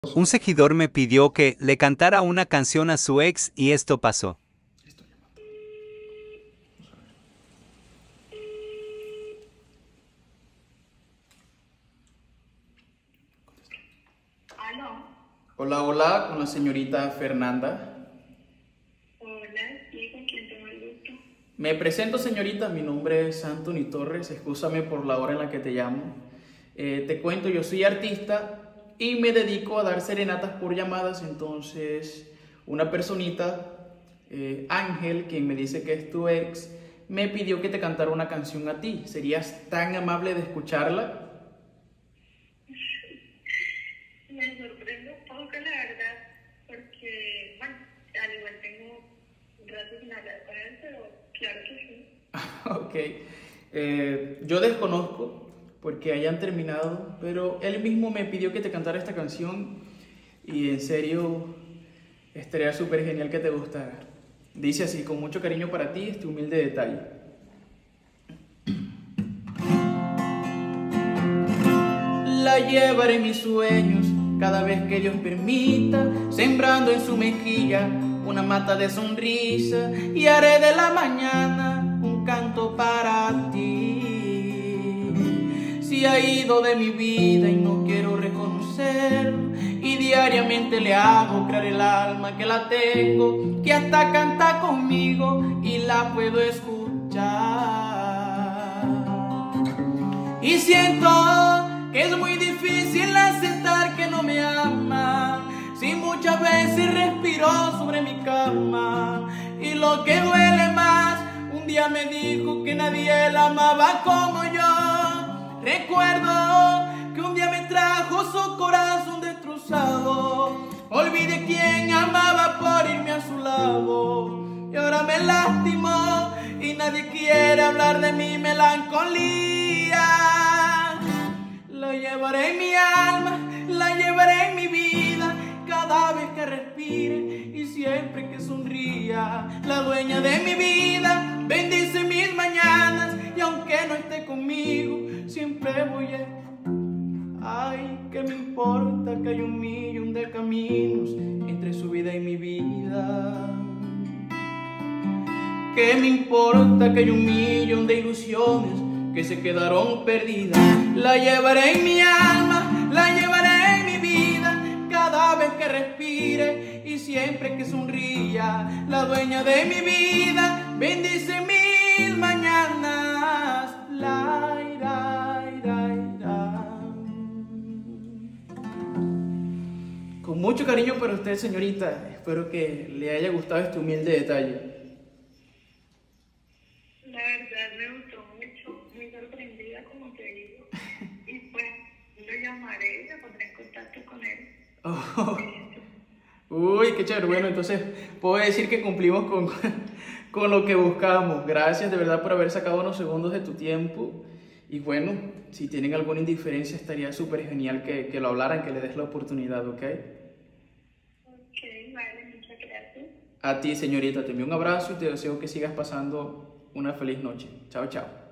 Un seguidor me pidió que le cantara una canción a su ex y esto pasó. Aló, Hola, hola, con la señorita Fernanda. hola, sí, ¿con quién tengo el gusto? Me presento, señorita, mi nombre es Anthony Torres, excúsame por la hora en la que te llamo. Te cuento, yo soy artista y me dedico a dar serenatas por llamadas, entonces una personita, Ángel, quien me dice que es tu ex, me pidió que te cantara una canción a ti. ¿Serías tan amable de escucharla? Me sorprende un poco, la verdad, porque, bueno, al igual tengo un rato sin hablar con él, pero claro que sí. Ok. Yo desconozco porque hayan terminado, pero él mismo me pidió que te cantara esta canción y en serio estaría súper genial que te gustara. Dice así, con mucho cariño para ti, este humilde detalle. La llevaré en mis sueños cada vez que Dios permita, sembrando en su mejilla una mata de sonrisa, y haré de la mañana un canto para ti. Si ha ido de mi vida y no quiero reconocer, y diariamente le hago creer el alma que la tengo, que hasta canta conmigo y la puedo escuchar. Y siento que es muy difícil aceptar que no me ama, si muchas veces respiró sobre mi cama. Y lo que duele más, un día me dijo que nadie la amaba como yo. Recuerdo que un día me trajo su corazón destrozado, olvidé quién amaba por irme a su lado, y ahora me lastimó y nadie quiere hablar de mi melancolía. La llevaré en mi alma, la llevaré en mi vida, cada vez que respire y siempre que sonría. La dueña de mi vida bendice mis mañanas, y aunque no esté conmigo, siempre voy a... Ay, ¿qué me importa que hay un millón de caminos entre su vida y mi vida? ¿Qué me importa que hay un millón de ilusiones que se quedaron perdidas? La llevaré en mi alma, la llevaré en mi vida, cada vez que respire y siempre que sonría. La dueña de mi vida bendice mis mañanas. La, ira, ira, ira. Con mucho cariño para usted, señorita. Espero que le haya gustado este humilde detalle. La verdad me gustó mucho, muy sorprendida, como te digo. Y pues lo llamaré y me pondré en contacto con él. Oh. Uy, qué chévere. Bueno, entonces puedo decir que cumplimos con lo que buscamos. Gracias de verdad por haber sacado unos segundos de tu tiempo. Y bueno, si tienen alguna indiferencia, estaría súper genial que lo hablaran, que le des la oportunidad, ¿ok? Ok, vale, muchas gracias. A ti, señorita, te envío un abrazo y te deseo que sigas pasando una feliz noche. Chao, chao.